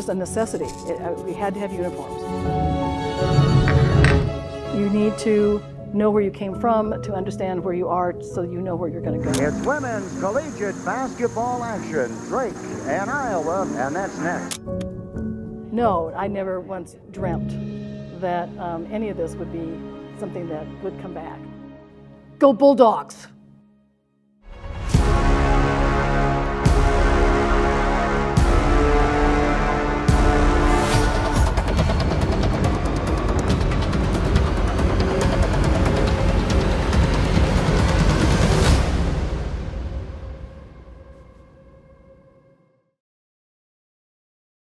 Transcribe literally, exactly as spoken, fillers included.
just a necessity. It, uh, we had to have uniforms. You need to know where you came from to understand where you are so you know where you're going to go. It's women's collegiate basketball action. Drake and Iowa, and that's next. No, I never once dreamt that um, any of this would be something that would come back. Go Bulldogs!